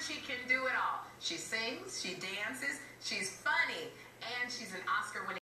she can do it all. She sings, she dances, she's funny, and she's an Oscar-winning